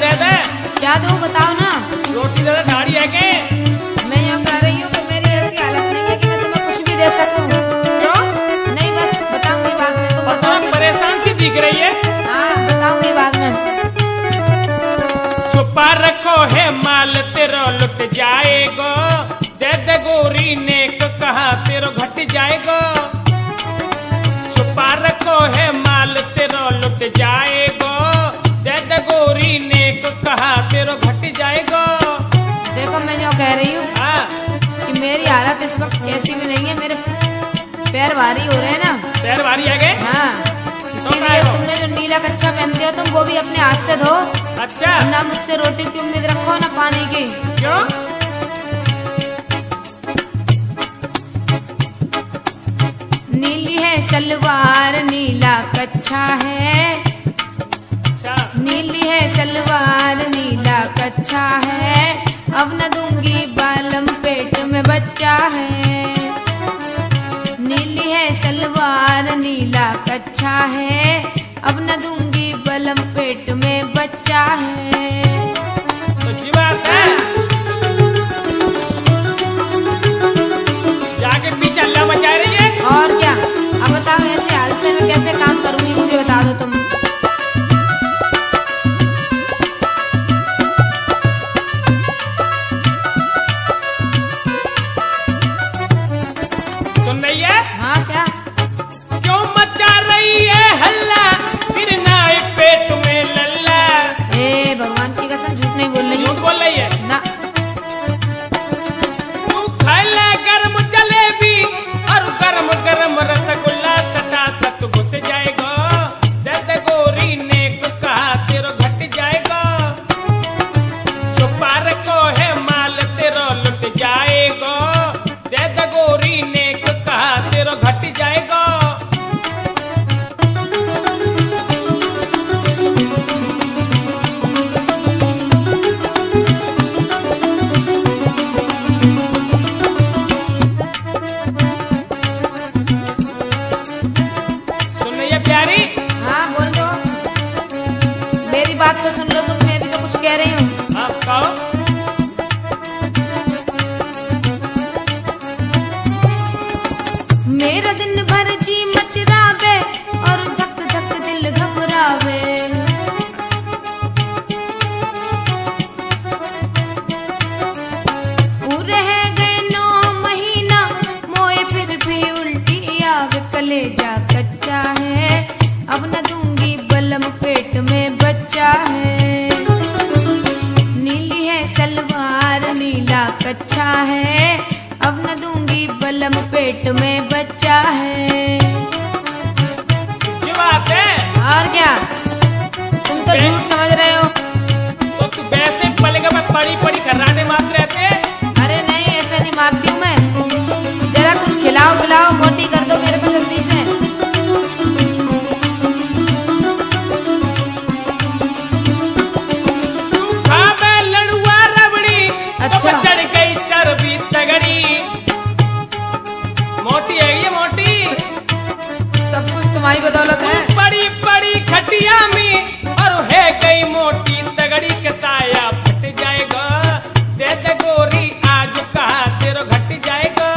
दे दे। क्या दूं बताओ ना। रोटी दे दे, दाढ़ी है के? मैं यहाँ कह रही हूँ कि मेरी ऐसी हालत नहीं है कि मैं तुम्हें कुछ भी दे सकूं। क्यों? नहीं बस बताऊंगी बाद में, तुम बताओ। परेशान सी दिख रही है। हाँ बताऊंगी बाद में। छुपा रखो है माल तेरो लुट जाएगो, दे दे गोरी ने कहा तेरो घट जाएगो। छुपा रखो है माल तेरो लुट जाएगो, दे दे गोरी ने कहा तेरो घट जाएगो। देखो मैं जो कह रही हूँ कि मेरी हालत इस वक्त कैसी भी नहीं है, मेरे पैर भारी हो रहे हैं ना। पैर भारी है गए? हाँ इसीलिए तुमने जो नीला कच्छा पहनते हो तुम वो भी अपने हाथ से धो। अच्छा। ना मुझसे रोटी की उम्मीद रखो ना पानी की। क्यों? नीली है सलवार नीला कच्छा है। अच्छा। नीली है सलवार नीला कच्छा है, अब न दूंगी बालम पेट में बच्चा है। नीली है सलवार नीला कच्छा है, अब न दूंगी बलम पेट में बच्चा है। सच्ची बात है। जाके पीछे अल्लाह मचा रही है। और क्या। अब बताओ ऐसे हाल से मैं कैसे काम करूंगी, मुझे बता दो तुम। सुन रही है? हाँ क्या? क्यों मचा रही है हल्ला, फिर ना एक पेट में लल्ला। ए भगवान की कसम झूठ नहीं बोल रही हूँ। झूठ बोल रही है ना। तू खा ले गर्म जलेबी और गरम गरम रसगुल्ला, सटा सट घुस जाएगा, दे दे गोरी ने कहा तेरो घट जाएगा। छुपा रखो है माल तेरो लुट जाएगा, दे दे गोरी ने कहा तेरो घट जाएगा। प्यारी। हाँ बोल दो, मेरी बात तो सुन लो तुम, मैं भी तो कुछ कह रही हूँ। हाँ कहो। मेरा दिन भर जी मचरावे और धक धक दिल घबरावे। पूरे है गए 9 महीना मोए फिर भी उल्टी आवे, कलेजा कच्चा है अब न दूंगी बलम पेट में बच्चा है। नीली है सलवार नीला कच्छा है, अब न दूंगी बलम पेट में बच्चा है। ये बात है। और क्या, तुम तो झूठ समझ रहे हो। तो तू वैसे पलेगा मैं पड़ी पड़ी खर्राटे मारते रहते। अरे नहीं ऐसे नहीं मारती हूँ मैं, जरा कुछ खिलाओ पिलाओ, मोटी कर दो मेरे को जल्दी से। अच्छा। चढ़ गई चर्बी तगड़ी, मोटी है ये मोटी। सब कुछ तुम्हारी बदौलत है। बड़ी बड़ी खटिया में और है गई मोटी तगड़ी के साया फट जाएगा, दे दे गोरी आज कहा तेरो घट जाएगा।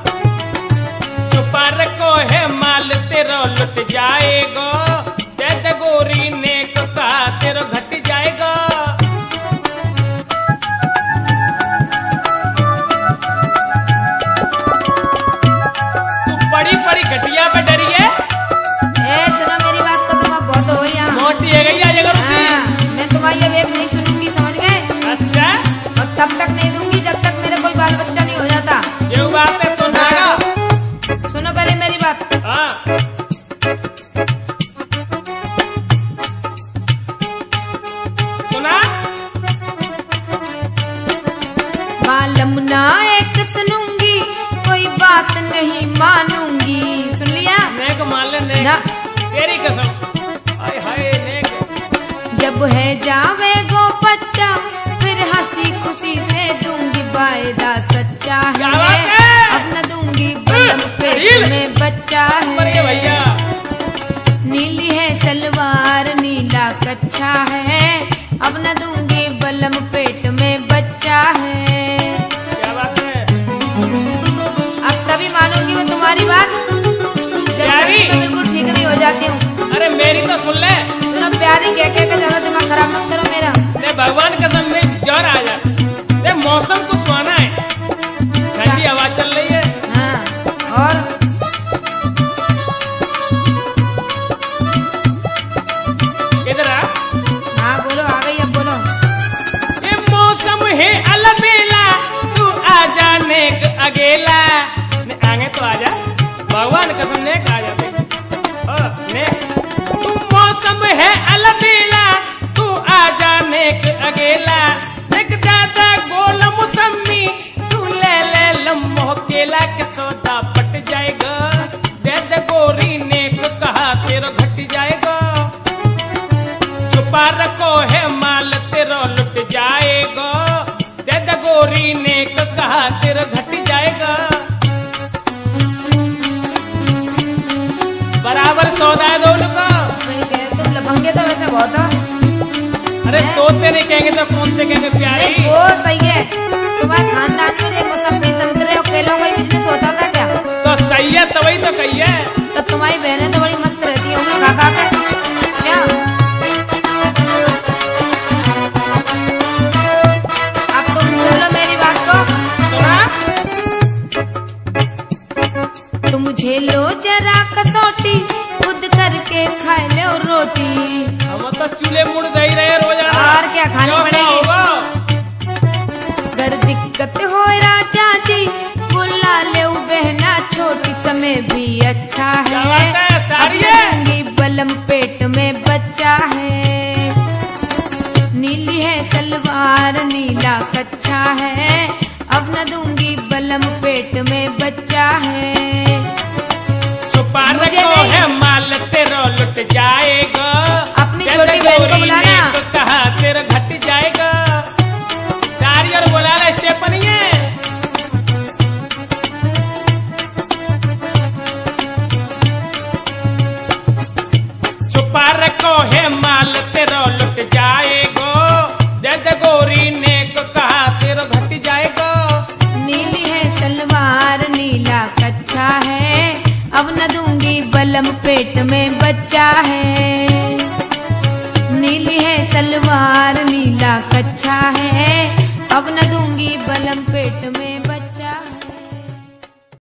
छुपा रखो है माल तेरो लुट जाएगा, दे दे गोरी ने कहा तेरो घट जाएगा। बड़ी घटिया पे डरी है। सुनो मेरी बात तो तुम अब बहुत हो गई यहाँ। मोटी है गई आज अगर उसी। मैं तुम्हारी अब एक नहीं सुनूंगी, समझ गए? अच्छा। और तब तक नहीं दूंगी जब तक मेरे कोई बाल बच्चा नहीं हो जाता। ये बात है तो ना। सुनो पहले मेरी बात। हाँ। सुना? बालम ना एक सुनूंगी, कोई बात नहीं मानूंगी। सुन लिया? नेक मान ले नेक। ना। तेरी कसम। हाय हाय नेक। जब है जावे गो बच्चा फिर हंसी खुशी से दूंगी वायदा सच्चा है, अब न दूंगी बलम पेट में बच्चा है। भैया नीली है सलवार नीला कच्छा है, अब न दूंगी कहानी कह के ज्यादा दिमाग खराब मत करो मेरा। ले भगवान कसम में ज्वर आ जाता। ले मौसम को सुहाना है, ठंडी हवा चल रही है। हाँ और इधर आ। हाँ बोलो, आ गई अब बोलो। ये मौसम है अलबेला, तू आ जाने अकेला। आगे तो आजा, भगवान कसम ने आ जाते। ने तू मौसम है अलबेला, तू आ जाने अकेला। एक ज्यादा गोल मौसमी, तू ले ले लम्बो केला के सौदा पट जाएगा। दे दे गोरी ने कहा तेरा घट जाएगा। छुपा रखो है माल तेरा लुट जाएगा। दे दे गोरी ने कहा तेरा घट जाएगा। बराबर सौदा है दोनों का। सही कह, तुम लफंगे तो वैसे बहुत हो। अरे तोते नहीं कहेंगे तो कौन से कहेंगे प्यारी। नहीं, वो सही है, तुम्हारे खानदान में ये मौसमी संतरे और केलों का ही बिजनेस होता था क्या? तो सही है, तभी तो कही है। तो तुम्हारी बहनें तो बड़ी मस्त रहती होंगी खा खा के क्या? अब तुम सुन लो मेरी बात को। सुना? तुम झेलो जरा कसौटी, खुद करके खा लो रोटी। हम तो चूल्हे मुड़ गई रहे रोजाना। और क्या खानी क्यों पड़ेगी? होगा? अगर दिक्कत हो राजा जी, बुला ले बहना, छोटी समय भी अच्छा क्या है। बात है, सारी अब है। नंगी बलम पेट में बच्चा है। नीली है सलवार, नीला कच्चा है। अब न दूंगी बलम पेट में बच्चा है। छुपा मुझे रखो नहीं। है माल तेरा लुट जाएगा। अपनी छोटी बहन को बुलाना। कहा तेरा घट जाएगा। सारी और बोला ला स्टेपनी है। छुपा रखो है माल तेरा लुट जाएगा। दे दे गोरी ने कहा तेरा घट जाएगा। नीली है सलवार, नीला कच्चा है। अब न दूंगी बलम पेट में बच्चा है। नीली है सलवार, नीला कच्चा है। अब न दूंगी बलम पेट में